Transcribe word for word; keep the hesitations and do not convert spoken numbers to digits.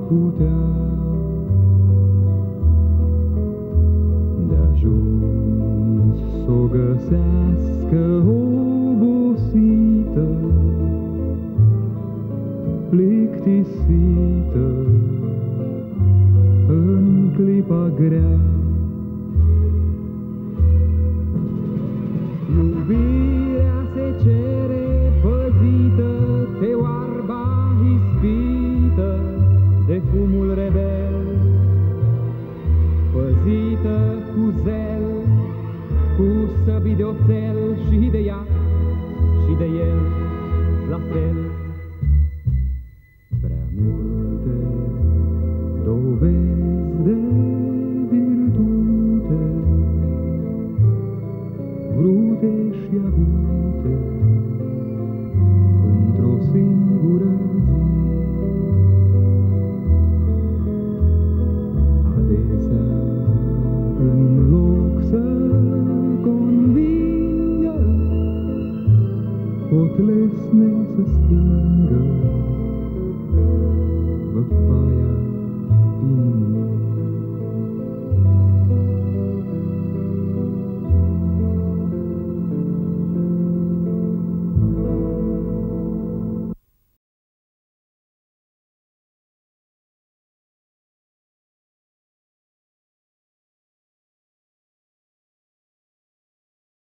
putea. De-ajuns s-o găsească obosită, plictisită în clipa grea. Iubirea se cere păzită de oarba ispită, de fumul rebel, păzită cu zel, cu săbii de oțel.